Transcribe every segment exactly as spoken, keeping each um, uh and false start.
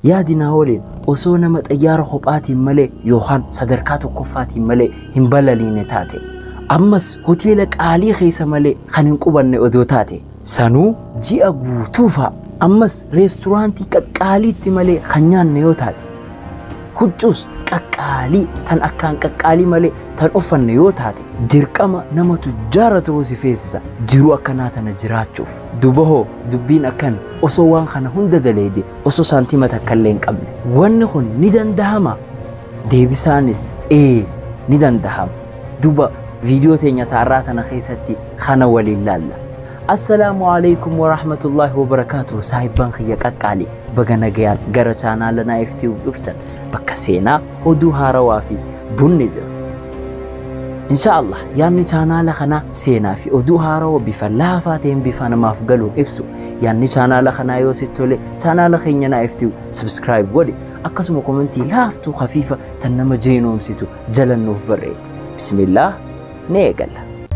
yaadina waliin osoo nama xayyaara kophaatiin malee yookaan sadarkaa tokkoffaatiin malee hin balaliine taate ammas hoteela qaalii keessa malee kan hin qubanne odoo taate sanuu ji'a guutuufa ammas reesturaantii qaqqaaliitti malee kan nyaanne yoo taate huccuus qaqqaalii tan akkaan qaqqaalii malee tan uffanne yoo taate dirqama nama tujjaara ta'uu si feesisa jiruu akkanaa tana jiraachuuf dubahoo dubbiin akkan osoo waan kana hunda daleede osoo saantima takkallee hin qabne wanni kun ni dandahama deebisaanis ee ni dandahama duba فيديو تينيا تعراتنا خيستي خانا ولي لالا السلام عليكم ورحمة الله وبركاته صاحبان خيك أكالي بغانا جيال غرچانا لنا افتيو بلوفتن بكسينا ودوها روافي بنجر إن شاء الله يعني چانا لخنا سينا في ودوها رو بفلافاتين بفانا مافقلو إبسو يعني چانا لخنا يوسيتولي چانا لخينينا افتيو سبسكرايب ودي أقسمو كومنتي لافتو خفيفة تنما جينوم سيتو جلن نوف برئيس بسم الله نيقل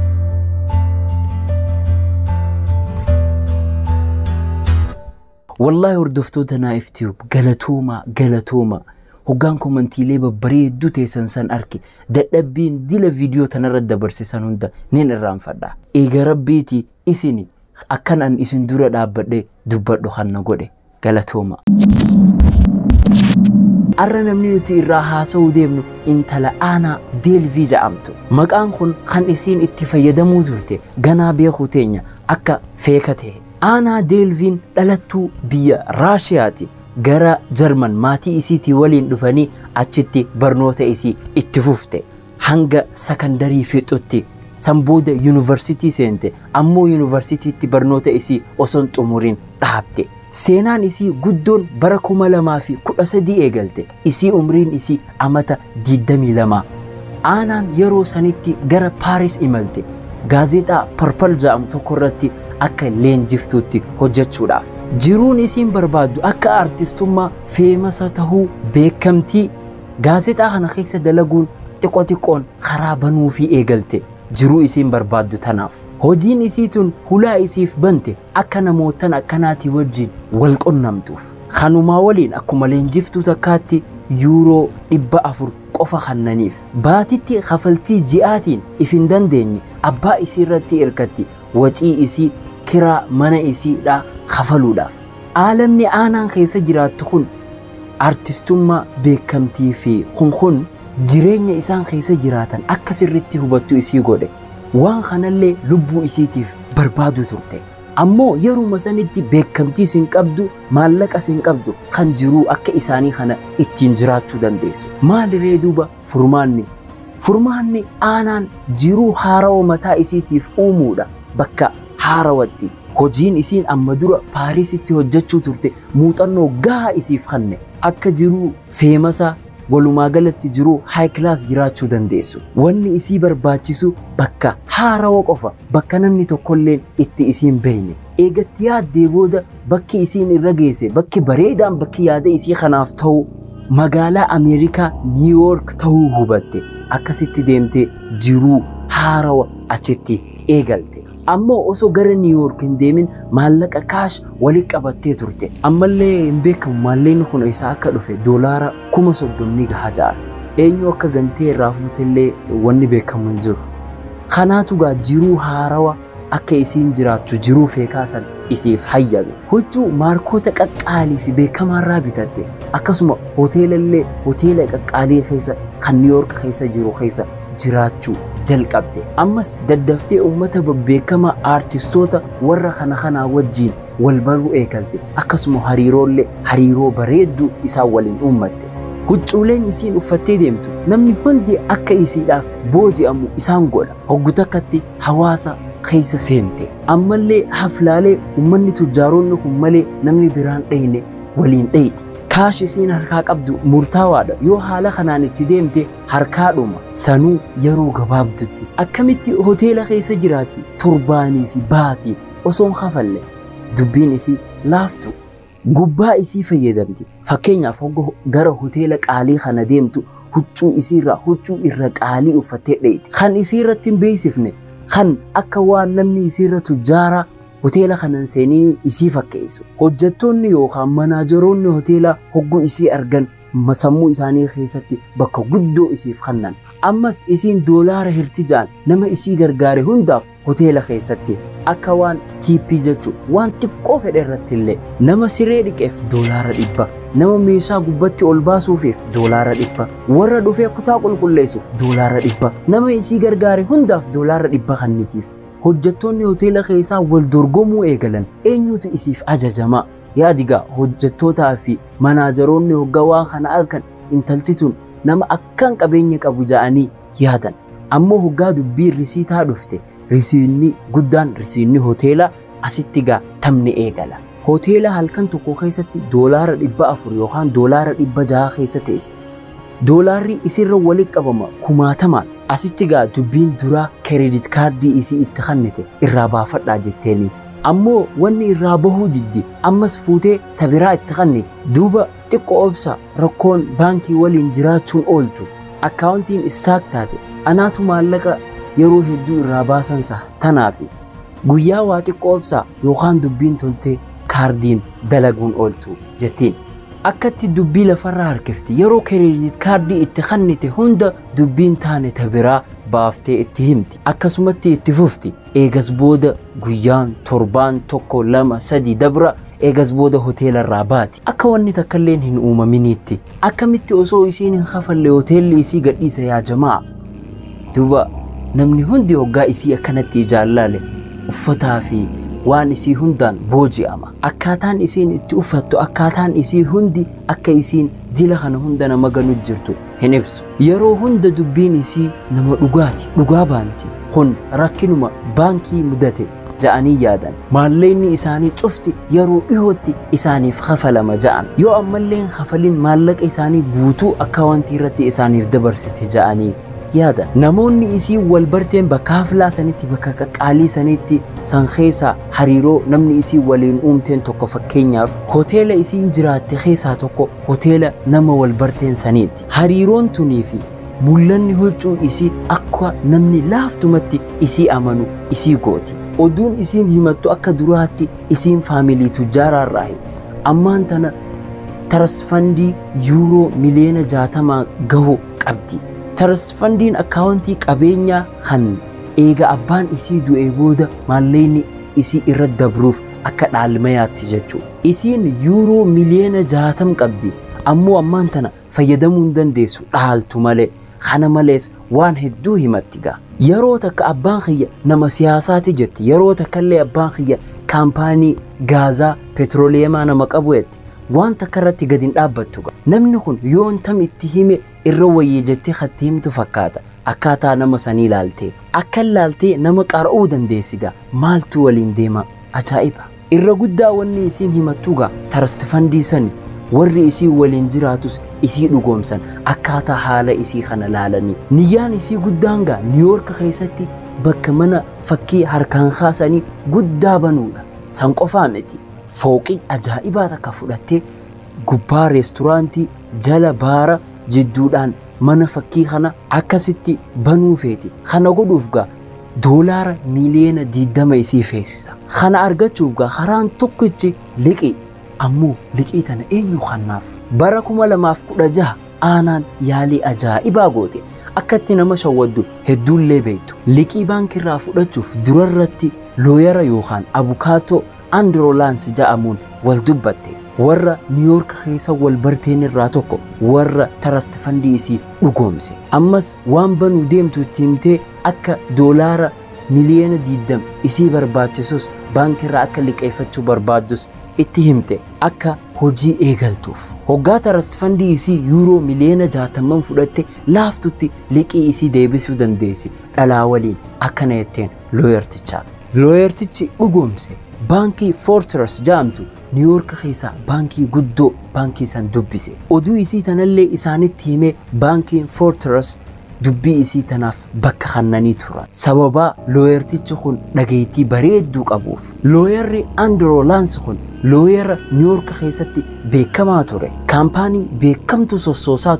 والله وردفتو تنا افتيوب قلتوما قلتوما هقان كومنتي ليبا بريد دو تيسان سان اركي دادبين دي لفيديو تنرد برسيسان هندا نين الرام فردا ايقا ربيتي اسيني اكان ان اسين دورا دابد دوبر دو خانا قولي قلتوما أرنا منيوتي الراحة سوديمنو انت لأنا ديل فيجا عمتو مقان خن خان اسين اتفايدا موتورتي غانا بيخو تينيا اكا فيكته أنا ديل فين دلتو بيا راشياتي غرا جرمان ماتي اسيتي ولين دفاني اچتي برنوتا اسي اتفوفتي هنگا سكندري فيتوتي سنبودا يونيفرسيتي سينتي امو يونيفرسيتي تي برنوتا اسي وصنت امورين تحبتي سينان إسي قدون بركوما لما في كل أسدي إيقلتي إسي أمرين إسي أمتا ديدامي لما آنان يرو سانيتي غرا باريس إمالتي غازيتا پرپل جام تقررتي أكا لين جفتوتي هجت شراف جيرون إسيم بربادو أكا أرتستوما فيمسا تهو بيكمتي غازيتا خانا خيسة دلقون تقو تقون خرابانو في إيقلتي جرو إسيم بربادو تناف هوجين إسيتون هلا إسيف بنتي أكنا موتان أكناتي وجين والقون نمتوف خانو ماولين أكو مالين جفتو تكاتي يورو إبا أفر قفا خنانيف باتيتي خفلتي جياتين إفندان ديني أبا إسي رتي إركتي وجي إسي كرا منا إسي لا خفلو داف عالمني آنان خيسا جرات تخون أرتستوما بيكمتي في خون خون جيرين إسان خيسا جراتان أكسر رتي هبتو إسي غودي وان خانالي لبو إسيتيف بربادو تورتي أمو يرو مسانيتي بيكمتي سنقبدو مالك سنقبدو خان جرو أكا إساني خانا اتنجراتو دنديسو مال ريدوبا فرماني فرماني آنان جرو هاراو متا إسيتيف أمودا بكا هاراواتي هجين إسين أما دورا باريسيتي هجاتشو تورتي موتانو غا إسيف خاني أكا جرو فيمسا ولما قالت جرو هاي كلاس جراتشو دنديسو واني اسي برباچسو بكا هارا وقفا بكا نمني تقولين اتي اسين بيني ايغت ياد ديبودا بكي اسين الرقيسي بكي بريدان بكي ياد اسي خنافتو مقالا امريكا نيويورك تو هبتي اكاسيتي ديمتي جرو هارا وقفتي ايغلتي أما أسو غير نيويورك ديمين مالك أكاش وليك أبتي تورتي أما اللي مبيك مالي نكون إساكا دفع دولارا كما صدوم نيغا هجار أينيو أكا غنتي رافوت اللي واني بيكا منجر خاناتو غا جيرو هاروا أكا إسين جراتو جيرو فيكاسا إسيف حيادو هجو ماركوتك أكالي في بيكا مرابطاتي أكا سما هوتيل اللي هوتيلك أكالي خيسا خان نيويورك خيسا جيرو خيسا جراتو jalqabde ammas daddaftee ummata babbeekama artistoota warra kana kana wajjin wal baruu eegalte akkasuma hariiroolle hariiroo bareeddu isaa waliin ummatte huccuuleen isiin uffattee deemtu namni hundi akka isiidhaaf booji'amu isaan godha hoggutakatti hawaasa keessa seente ammallee haflaalee ummanni tujjaaroonni kun malee namni biraan dhayne waliin dhayti كاش سين هركا قبدو مرتاوادا يو حالا خنانتي ديمتي هركا دوما سنو يرو غبابدتي اكمتي هوتيلا خيسا جراتي ترباني في باتي وصون خفل دبين اسي لافتو غبا اسي فيدمتي فكينيا فوغو غرا هوتيلا قالي خنا ديمتو هوچو اسيرا هوچو إرقالي وفتي ديت خان اسيرتين بيسفني خان اكوان نمني اسيرة تجارة hoteela kanan seenii isii fakkeessu. Hojjettoonni yookaan manaajeroonni hoteela hogguu isii argan sammuu isaanii keessatti bakka guddoo isiif kennan. Ammas isiin doolaara hirtijaan nama isii gargaare hundaaf hoteela keessatti akka waan tiippii jechuun waan xiqqoo fedhe irratti illee nama siree dhiqeef doolaara dhibba, nama meeshaa gubbatti ol baasuufif doolaara dhibba, warra dhufee kutaa qulqulleessuuf doolaara dhibba, nama isii gargaare hundaaf doolaara dhibba kennitiif. Hojjettoonni hoteela keessaa wal dorgomuu eegalan eenyutu isiif ajajamaa? Yaadigaa hojjettootaa fi manaajeroonni hoggaa waan kana argan intalti tun nama akkaan qabeenya qabu ja'anii yaadan. Ammoo hoggaa dubbii risiitaa dhufte risiinni guddaan risiinni hoteela asitti gaa tamni eegala. Hoteela halkan tokko keessatti doolaara dhibba afur yookaan doolaara dhibba jaha keessa teesse. Doolaarri isirra walitti qabama kumaatamaan. Asitti gaa dubbiin duraa kireedit kaardii isii itti kennite irraa baafadhaa jetteeni. Ammoo wanni irraa bahuu diddi ammas fuutee tabiraa itti kenniti. Duuba xiqqoo obsa rakkoon baankii waliin jiraachuun ooltu. Akkaawuntiin istaak taate anaatu maallaqa yeroo hedduu irraa baasansa tanaafi guyyaa waa xiqqoo obsa yookaan dubbiin toltee kaardiin dalaguun ooltu jettiin. Akkatti dubbii lafarraa harkifti yeroo kireedit kaardii itti kennite hunda dubbiin taane tabiraa baaftee itti himti. Akkasumatti itti fufti. Eegas booda guyyaan torbaan tokko lama sadi dabra eegas booda hoteela irraa baati. Akka wanni takkalleen hin uumaminiitti. Akkamitti osoo isiin hin kafalle hoteelli isii gadhiisa yaa jamaa. Duuba namni hundi hoggaa isii akkanatti jaallale uffataa fi waan isii hundaan booji'ama. Akkaataan isiin itti uffattu akkaataan isii hundi akka isiin dila kana hunda nama ganu jirtu hin ibsu. Yeroo hunda dubbiin isii nama dhugaati dhugaa baanti. Kun rakkinuma baankii mudate ja'anii yaadan. Maallaqni isaanii cufti yeroo dhihootti isaaniif kafalama ja'an. Yoo ammallee kafalin maallaqa isaanii guutuu akkaawuntii irratti isaaniif dabarsite ja'anii yaadan. Namoonni isii wal barteen bakka haflaa sanitti bakka qaqqaalii sanitti san keessaa hariiroo namni isii waliin uumteen tokko fakkeenyaaf hoteela isiin jiraatte keessaa tokko hoteela nama wal barteen saniitti. Hariiroon tunii fi mul'anni huccuu isii akka namni laaftumatti isii amanu isii gooti. Oduun isiin himattu akka duraatti isiin faamilii tujjaaraarraahi. Ammaan tana tarasfandii yuuroo miliyoona jaatamaa gahu qabdi. Tarasfandiin akkaawuntii qabeenyaa kan eega abbaan isii du'ee booda maallaqni isii irra dabruuf akka dhaalmayaatti jechuudha. Isiin yuuroo miliyoona jaatam qabdi. Ammoo ammaan tana fayyadamuu hin dandeessu dhaaltu malee. Kana malees waan hedduu himatti gaa. Yeroo takka abbaan kiyya nama siyaasaati jetti. Yeroo takkallee abbaan kiyya kaampaanii gaazaa petrooleemaa nama qabu jetti. Waan takka irratti gadi hin dhaabbattu gaa. Namni kun yoon tam itti hime irra wayyee jettee khatti himtu fakkaata. Akkaataa nama sanii ilaaltee. Akka ilaaltee nama qara'uu dandeessi gaa. Maaltu waliin deema? Ajaa'iba. Irra guddaa wanni isiin himattu gaa tarasfandii sani. Warri isii waliin jiraatus isii dhugoomsan akkaataa haala isii kana laalanii. Niyyaan isii guddaan gaa Niiyoork keessatti bakka mana fakkii harkaan kaasanii guddaa banuudha. San qofaa miti. Fooqii ajaa'ibaa takka fudhattee gubbaa reesturaantii jala baara jidduudhaan mana fakkii kana akkasitti banuu feeti. Kana godhuuf gaa doolaara miliyoona digdama isii feesisa. Kana argachuuf gaa karaan tokkichi liqii. Ammoo liqii tana eenyu kannaaf? Bara kuma lamaaf kudha jaha aanaan yaalii ajaa'ibaa goote. Akkatti nama shawwaddu hedduullee beektu. Liqii baankiirraa fudhachuuf durarratti looyara yookaan abukaatoo Andrew Lance ja'amuun wal dubbatte. Warra Niiyoork keessa wal barteen irraa tokko warra tarasfandii isii dhugoomse. Ammas waan banuu deemtu itti himtee akka doolaara miliyoona digdama isii barbaachisus baankiirraa akka liqeeffachuu barbaaddus itti himte akka hojii eegaltuuf. Hoggaa tarasfandii isii yuuroo miliyoona jaataman fudhatte laaftutti liqii isii deebisuu dandeessi. Dhalaa waliin akkana jetteen looyartichaa. Looyartichi dhugoomse baankii Fortress ja'amtu Niiyoork keessaa baankii guddoo baankii san dubbise. Oduu isii tanallee isaanitti himee baankiin Fortress dubbii isii tanaaf bakka kannanii turan. Sababa looyartichi kun dhageettii bareedduu qabuuf. Looyarri Andrew Lance kun looyara Niiyoork keessatti beekamaa ture. Kaampaanii beekamtu sossoosaa ture.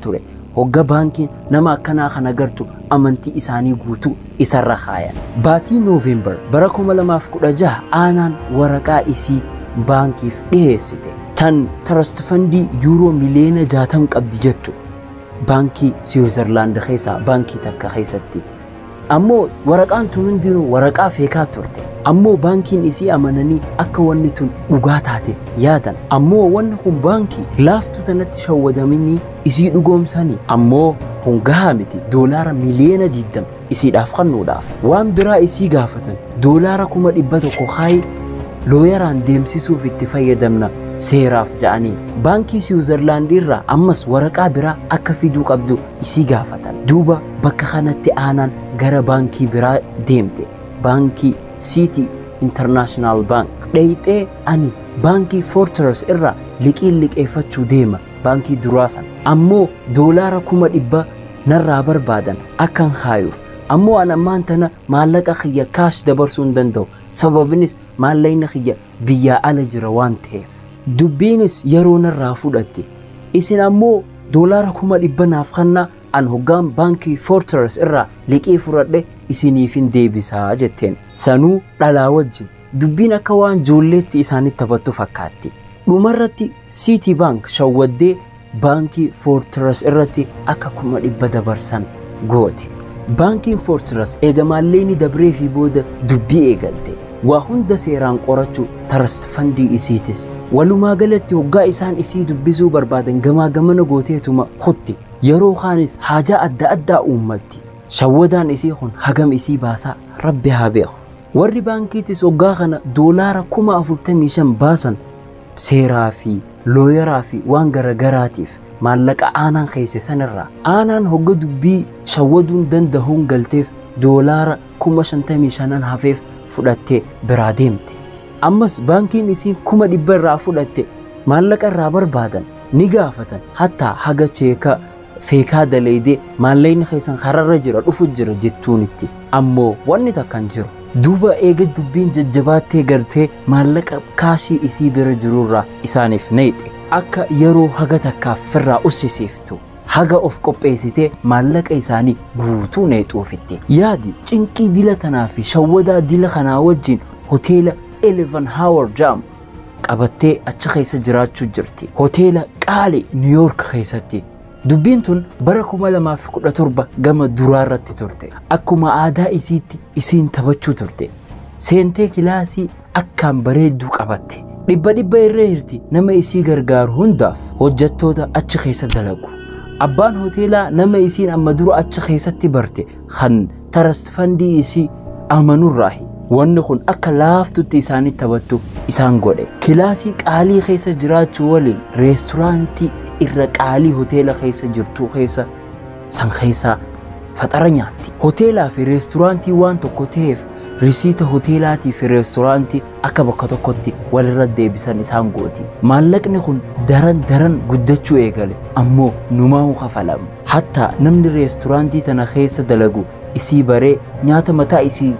hogga baankiin nama akkanaa kana gartu amantii isaanii guutuu isarra kaayan. Baatii Noovembar bara kuma lamaaf kudha jaha aanaan waraqaa isii baankiif dhiyeessite. Tan trust fundii yuuroo miliyoona jaatam qabdi jettu baankii Switzerland keessa baankii takka keessatti. Ammoo waraqaan tun hundinuu waraqaa feekaa turte. Ammoo baankiin isii amananii akka wanni tun dhugaa taate yaadan. Ammoo wanni kun baankii laaftuu tanatti shawwadamanii isii dhugoomsanii. Ammoo kun gahaa miti doolaara miliyoona diddam isiidhaaf kennuudhaaf. Waan biraa isii gaafatan doolaara kuma dhibba tokko kaayi looyaraan deemsisuuf itti fayyadamna seeraaf ja'anii. Baankii Switzerland irraa ammas waraqaa biraa akka fiduu qabdu isii gaafatan. Duuba bakka kanatti aanaan gara baankii biraa deemte. Baankii City International Bank. Dhayxee ani baankii Fortress irraa liqiin liqeeffachuu deema baankii duraasan. Ammoo doolaara kuma dhibba narraa barbaadan akkan kaayuuf. Ammoo an ammaan tana maallaqa kiyya kaash dabarsuu hin danda'u. Sababinis maallaqni kiyya biyyaa ala jira waan ta'eef. Dubbiinis yeroo narraa fudhatte. Isin ammoo doolaara kuma dhibba naaf kennaa an hoggaan baankii Fortress irraa liqii fudhadhe isiniifin deebisaa jetteen. Sanuu dhalaa wajjin dubbiin akka waan joolleetti isaanitti taphattu fakkaatti. Dhumarratti City Bank shawwaddee baankii Fortress irratti akka kuma dhibba dabarsan goote. Baankiin Fortress eega maallaqni dabree fi booda dubbii eegalte. Waa hunda seeraan qorachuu trust fundii isiitis. Walumaa galatti hoggaa isaan isii dubbisuu barbaadan gamaa gamana gooteetuma kutti. Yeroo kaanis haajaa adda addaa uummatti. Shawwadaan isii kun hagam isii baasaa rabbi haa beeku. Warri baankiitis hoggaa kana doolaara kuma afurtamii shan baasan seeraa fi looyaraa fi waan garagaraatiif maallaqa aanaan keesse sanirraa. Aanaan hogga dubbii shawwaduun danda'uun galteef doolaara kuma shantamii shanan hafeef fudhattee biraa deemte. Ammas baankiin isiin kuma dhibba irraa fudhatte maallaqa irraa barbaadan ni gaafatan hatta haga cheeka feekaa daleedee maallaqni keessan kararra jira dhufu jira jettuunitti. Ammoo wanni takkan jiru. Duuba eega dubbiin jajjabaattee gartee maallaqa kaashii isii bira jirurraa isaaniif neexe. Akka yeroo haga takkaaf firraa ussisiiftu. Haga of qopheessitee maallaqa isaanii guutuu neexuufitti. Yaadi cinqii dila tanaa fi shawwadaa dila kanaa wajjin hoteela Eleven Howard Jam qabattee achi keessa jiraachuu jirti. Hoteela Qaali New York keessatti. Dubbiin tun bara kuma lamaaf kudha torba gama duraa irratti turte. Akkuma aadaa isiitti isiin taphachuu turte. Seentee kilaasii akkaan bareedduu qabatte. Dhibba dhibba irra hirti nama isii gargaaru hundaaf hojjettoota achi keessa dalagu. Abbaan hoteelaa nama isiin amma dura achi keessatti barte kan trust fundii isii amanurraahi. Wanni kun akka laaftutti isaanitti taphattu isaan godhe. Kilaasii qaalii keessa jiraachuu waliin reesturaantii irra qaalii hoteela keessa jirtu keessa san keessa faxara nyaatti. Hoteelaa fi reesturaantii waan tokko ta'eef risiita hoteelaatii fi reesturaantii akka bakka tokkotti walirra deebisan isaan gooti. Maallaqni kun daran daran guddachuu eegale ammoo numaa'uu kafalamu. Hatta namni reesturaantii tana keessa dalagu isii baree nyaata mataa isii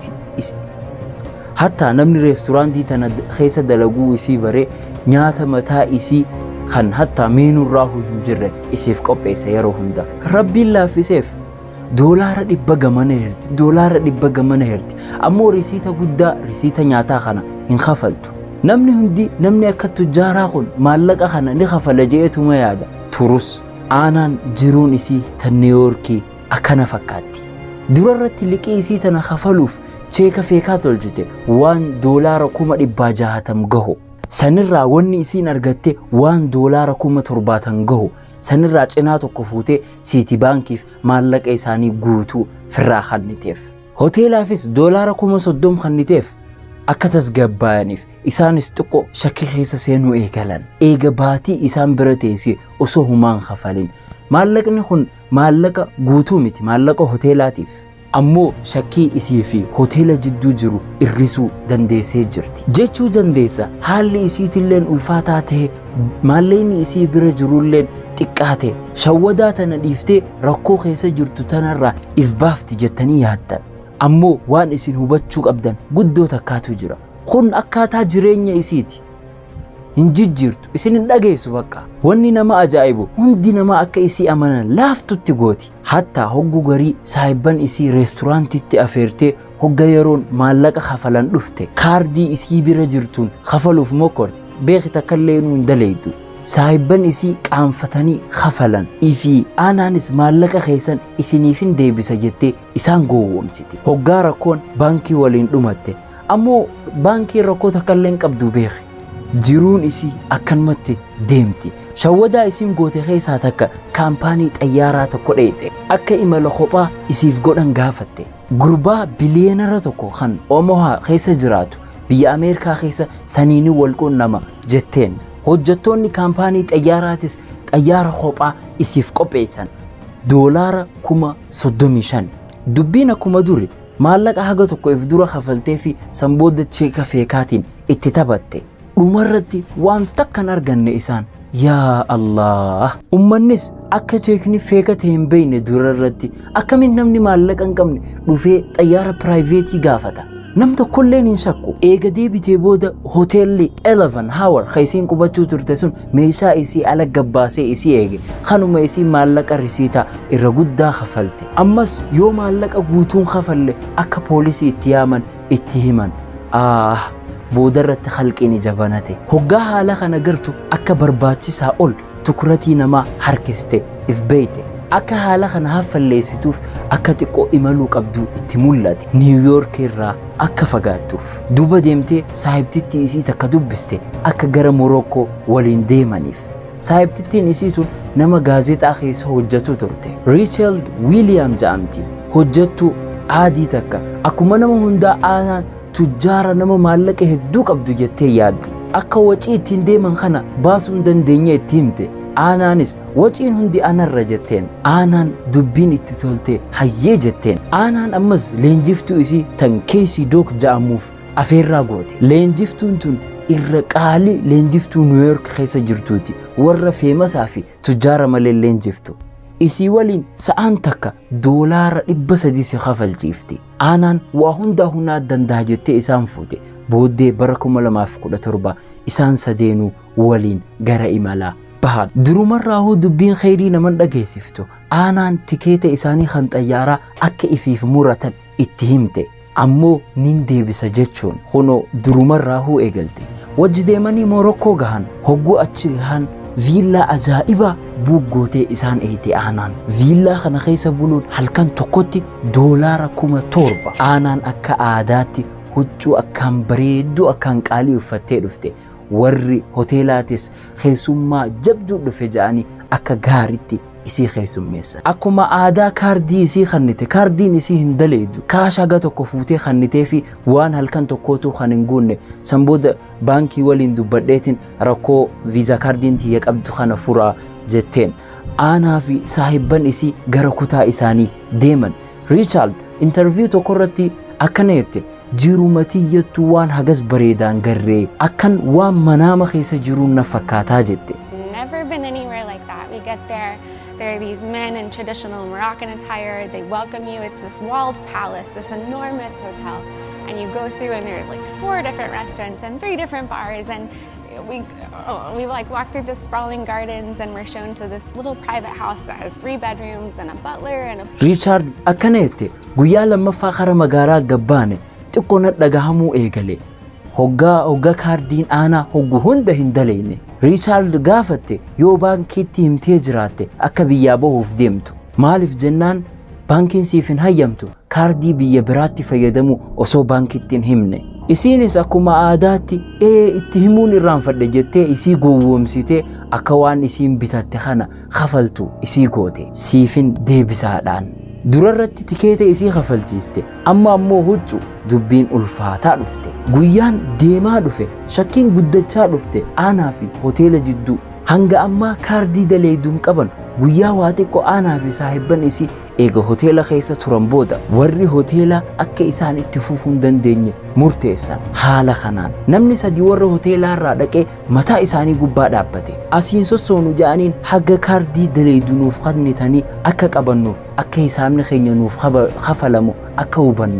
hatta namni reesturaantii tana keessa dalaguu isii baree nyaata mataa isii kan hatta meenurraa hin jirre isiif qopheessa yeroo hunda. Rabbiin laaffiseef doolaara dhibba gamana herti doolaara dhibba gamana herti ammoo risiita guddaa risiita nyaataa kana hin kafaltu. Namni hundi namni akka tujjaaraa kun maallaqa kana ni kafala jeetuma yaada. Turus aanaan jiruun isii tan New Yorkii akkana fakkaatti. Durarratti liqii isii tana kafaluuf cheeka feekaa tolchite waan doolaara kuma dhibbaa jahatam gahu. Sanirraa wanni isiin argatte waan doolaara kuma torbaatan gahu. Sanirraa cinaa tokko fuutee City Bankiif maallaqa isaanii guutuu firraa kenniteef. Hoteelaafis doolaara kuma soddom kenniteef akka tasgabbaa'aniif isaanis xiqqoo shakkii keessa seenuu eegalan. Eega baatii isaan bira teessee osoo humaan kafalin. Maallaqni kun maallaqa guutuu miti maallaqa hoteelaatiif. Ammoo shakkii isii fi hoteela jidduu jiru irrisuu dandeessee jirti. Jechuu dandeessa haalli isiitilleen ulfaataa ta'e maallaqni isii bira jirulleen xiqqaate shawwadaa tana dhiiftee rakkoo keessa jirtu tanarraa if baafti jettanii yaaddan. Ammoo waan isin hubachuu qabdan guddoo takkaatu jira. Kun akkaataa jireenya isiiti. hinjijjiirtu isin hin dhageessu bakka wanni nama ajaa'ibu hundi nama akka isii amanan laaftutti gooti hatta hoggu garii saahibban isii reesturaantitti afeertee hogga yeroon maallaqa kafalan dhufte kaardii isii bira jirtuun kafaluuf mokorti beeki takkallee nuun daleeydu saahibban isii qaanfatanii kafalan ifi aanaanis maallaqa keessan isiniifin deebisa jettee isaan gowwoomsiti hoggaa rakkoon baankii waliin dhumatte ammoo baankii rakkoo takkallee qabdu beeki jiruun isii akkanumatti deemti shawwadaa isiin goote keessaa takka kaampaanii xayyaaraa tokko dheete akka imala kophaa isiif godhan gaafatte gurbaa biliyeenara tokko kan Omaha keessa jiraatu biyya Ameerikaa keessa saniini wal quunnama jetteen hojjettoonni kaampaanii xayyaaraatis xayyaara kophaa isiif qopheessan doolaara kuma soddomii shan dubbiin akkuma duri maallaqa haga tokko if dura kafaltee fi sanbooda cheeka feekaatiin itti taphatte dhumarratti waan takkan arganne isaan yaa Allah ummannis akka cheekni feekate hin beeyne durarratti akkamiin namni maallaqa hin qabne dhufee xayyaara piraayiveetii gaafata nam tokkolleen hin shakku eega deebitee booda hoteelli eleven hour keessiin qubachuu turte sun meeshaa isii ala gabbaasee isii eege kanuma isii maallaqa risiitaa irra guddaa kafalte ammas yoo maallaqa guutuun kafalle akka poolisii itti yaaman itti himan ah boodarratti khalqiin jabanate hoggaa haala kana gartu akka barbaachisaa ol tukuratii namaa harkiste if beeyte akka haala kana haffalleessituuf akka xiqqoo imaluu qabdu itti mul'ate New York irraa akka fagaattuuf duba deemtee saahibtittii isii takka dubbiste akka gara Morocco waliin deemaniif saahibtittiin isii tun nama gaazexaa keessa hojjetu turte Richard William jedhamti hojjettu aadii takka akkuma nama hundaa aanaan tujjaara nama maallaqa hedduu qabdu jettee yaaddi akka wacii ittiin deeman kana baasuu hin dandeenye itti himte aanaanis waciin hundi anarra jetteen aanaan dubbiin itti tolte hayyee jetteen aanaan ammas leenjiftuu isii tan Casey Dook ja'amuuf afeerraa goote leenjiftuun tun irra qaalii leenjiftuu New York keessa jirtuuti warra feemasaa fi tujjaara malee leenjiftu isii waliin sa'aan takka doolaara dhibba sadii si kafalchiifti aanaan waa hundaa hunaa danda'a jettee isaan fuute booddee bara kuma lamaaf kudha torba isaan sadeenuu waliin gara imalaa bahan durumarraahuu dubbiin khayrii naman dhageessiftu aanaan tikeeta isaanii kan xayyaaraa akka ifiif muratan itti himte ammoo nin deebisa jechuun kunoo durumarraahuu eegalte wajji deemanii Morokkoo gahan hogguu achi gahan viillaa ajaa'iba buuggootee isaan eeyite aanaan viillaa kana keessa buluun halkan tokkotti doolaara kuma torba aanaan akka aadaatti huccuu akkaan bareedduu akkaan qaalii uffattee dhufte warri hoteelaatis keessummaa jabduu dhufe ja'anii akka gaaritti isii keessummeessa akkuma aadaa kaardii isii kannite kaardiin isii hin daleedu kaashaa ga tokko fuutee kannitee fi waan halkan tokkootu kan hin guunne sanbooda baankii waliin dubbadheetiin rakkoo viizaa kaardiin tiyya qabdu kana furaa jetteen aanaa fi saahibban isii gara kutaa isaanii deeman Richard interview tokkorratti akkana jette jirumatiyyattu waan hagas bareedaan garree akkan waan manaama keessa jiruun na fakkaataa jette Never been anywhere like that. We get there, there are these men in traditional Moroccan attire. They welcome you. It's this walled palace, this enormous hotel. And you go through and there are like four different restaurants and three different bars. And we, oh, we like walk through the sprawling gardens and we're shown to this little private house that has three bedrooms and a butler and a... Richard akkana jette guyyaa lammaffaa kara magaalaa gabbaane xiqqoona dhagahamuu eegale. hoggaa hoggaa kaardiin aanaa hoggu hunda hin daleeyne Richard gaafatte yoo baankiitti himtee jiraatte akka biyyaa bahuuf deemtu maaliif jennaan baankiin siif hin hayyamtu kaardii biyya biraatti fayyadamu osoo baankiitti hin himne isiinis akkuma aadaatti ee itti himuun irraanfadhe jettee isii gowwoomsitee akka waan isiin bitatte kana kafaltu isii goote siifin deebisaadhaan durarratti tikeeta isii kafalchiiste amma ammoo huccu dubbiin ulfaataa dhufte guyyaan deemaa dhufe shakkiin guddachaa dhufte aanaa fi hoteela jidduu hanga ammaa kaardii daleeyduun qaban guyyaa waa xiqqoo aanaa fi saahibban isii eega hoteela keessa turan booda warri hoteela akka isaan itti fufuu hin dandeenye murteessan haala kanaan namni sadii warra hoteelaa irraa dhaqee mataa isaanii gubbaa dhaabbate asiin sossoonu ja'aniin haga kaardii daleeydu nuuf kennitanii akka qabannuuf akka hisaabni keenya nuuf kafalamu akka hubannuuf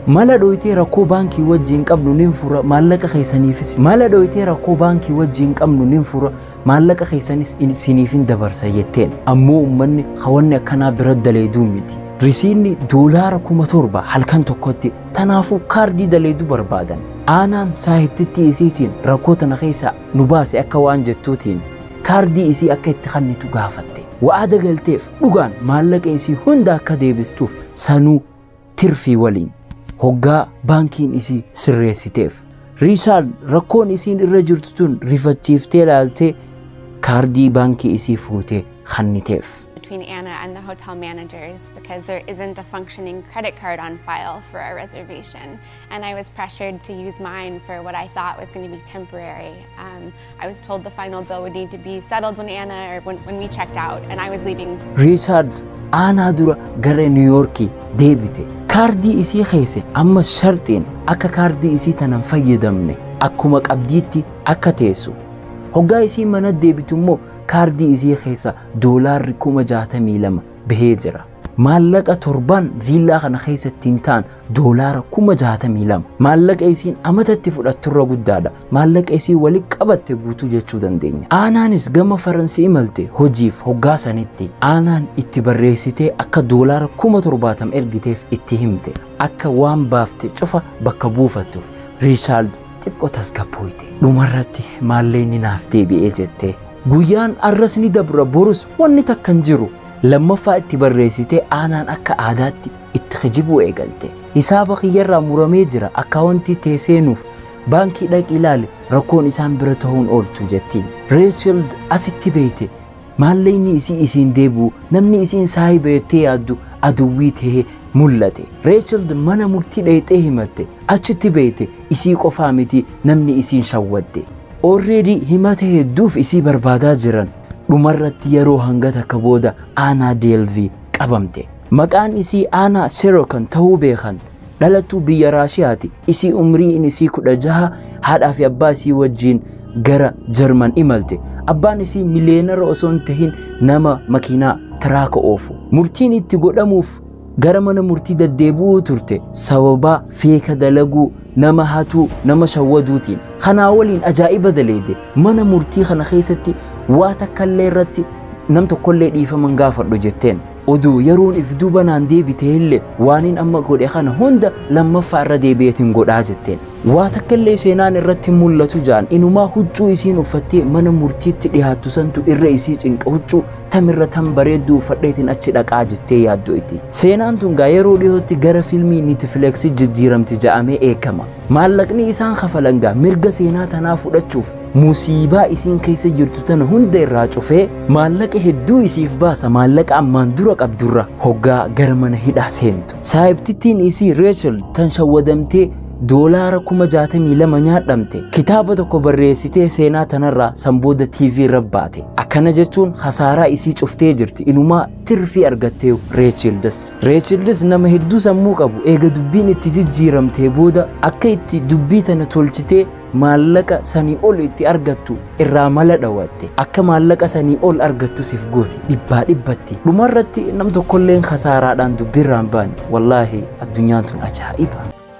mala dhoytee rakkoo baankii wajjin qabnu nin fura maallaqa keessaniifis mala dhoytee rakkoo baankii wajjin qabnu nin fura maallaqa keessanis isiniifin dabarsa jetteen ammoo ummanni hawanni akkanaa bira daleeduu miti risiinni doolaara kuma torba halkan tokkotti tanaafuu kaardii daleeduu barbaadan aanaan saahibtitti isiitiin rakkoo tana keessa nu baase akka waan jettuutiin kaardii isii akka itti kennitu gaafatte wa'ada galteef dhugaan maallaqa isii hunda akka deebistuuf sanuu tirfii waliin hoggaa baankiin isii sirreessiteef Riichaard rakkoon isiin irra jirtu tun rifachiiftee ilaaltee kaardii baankii isii fuutee kenniteef. Between Anna and the hotel managers because there isn't a functioning credit card on file for our reservation, and I was pressured to use mine for what I thought was going to be temporary. Um, I was told the final bill would need to be settled when Anna or when, when we checked out, and I was leaving. Riichaard Anna dura gara New Yorkii deebite. Kaardii isii keesse amma shartiin akka kaardii isii tanan fayyadamne akkuma qabdiitti akka teessu. Hoggaa isii mana deebitu immoo kaardii isii keessa doolaarri kuma jaatamii lama bahee jira. Maallaqa torban viillaa kana keessatti hin taan doolaara kuma jaatamii lama. Maallaqa isiin amatatti fudhatturra guddaadha. Maallaqa isii wali qabatte guutuu jechuu dandeenya. Aanaanis gama Faransii imalte hojiif hoggaa sanitti aanaan itti barreessitee akka doolaara kuma torbaatam ergiteef itti himte. Akka waan baafte cufa bakka buufattuuf Riichaard xiqqoo tasgabbooyte. Dhumarratti maalleenni naaf deebi'ee jettee. Guyyaan arras ni dabra borus wanni takkan jiru lammaffaa itti barreessitee aanaan akka aadaatti itti kijibuu eegalte. Hisaaba kiyyarraa muramee jira akkaawuntii teesseenuuf baankii dhaqi ilaali rakkoon isaan bira ta'uun ooltu jettiin. Riichaard asitti beeyte maalleenni isii isiin deebi'u namni isiin saahibeettee yaaddu aduwwii ta'ee mul'ate. Riichaard mana murtii dheexee himatte achitti beeyte isii qofaa miti namni isiin shawwadde. Already himata hedduuf isii barbaadaa jiran dhumarratti yeroo hanga takka booda Anna Delvey qabamte. Maqaan isii Anna Sorokin ta'uu beekan dhalattuu biyya Raashiyaati. Isii umriin isii kudha jaha haadhaa fi abbaa isii wajjin gara Jarman imalte. Abbaan isii miliyeenara osoo hin tahin nama makiinaa tiraaka oofu. Murtiin itti godhamuuf gara mana murtii deddeebi'uu turte sababa feeka dalaguu nama hatuu nama shawwaduutiin. Kanaa waliin ajaa'iba daleede mana murtii kana keessatti waa takkallee irratti nam tokkollee dhiifaman gaafadhu jetteen. Oduu yeroon if duuba naan deebite illee waanin amma godhe kana hunda lammaffaa irra deebi'eetiin godhaa jetteen. Waa takkallee seenaan irratti mul'atu jaan inumaa huccuu isiin uffattee mana murtiitti dhiyaattu santu irra isii cinqa huccuu tamirra tan bareedduu uffadheetiin achi dhaqaa jettee yaaddu itti. Seenaan tun gaa yeroo dhiyootti gara fiilmii Netflix jijjiiramti ja'amee eekama. Maallaqni isaan kafalan gaa mirga seenaa tanaa fudhachuuf musiibaa isiin keessa jirtu tana hunda irraa cufee maallaqa hedduu isiif baasa maallaqa ammaan dura qabdurra hoggaa gara mana hidhaa seentu. Saahibtittiin isii Riichaard tan shawwadamtee doolaara kuma jaatamii lama nyaadhamte kitaaba tokko barreessitee seenaa tanarraa sanbooda T V rabbaate. Akkana jechuun khasaaraa isii cuftee jirti inumaa tirfii argattee Riichaards. Riichaards nama hedduu sammuu qabu eega dubbiin itti jijjiiramtee booda akka itti dubbii tana tolchitee maallaqa sanii ol itti argattu irraa mala dhawatte. Akka maallaqa sanii ol argattu siif goote dhibbaa dhibbatti. Dhumarratti nam tokkolleen khasaaraadhaan dubbiirraan baane. Wallaahi addunyaan tun ajaa'iba.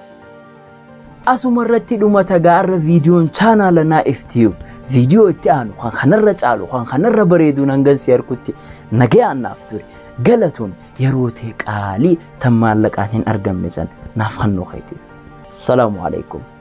Asumarratti dhumata gaarra viidiyoon chaanaala Naif Tube viidiyoo itti aanu kan kanarra caalu kan kanarra bareeduun hangan si harkutti nagayaan naaf ture. Galatoon yeroo ta'e qaalii tan maallaqaan hin argamne san naaf kannoo keetiif. Salaamu alaikum.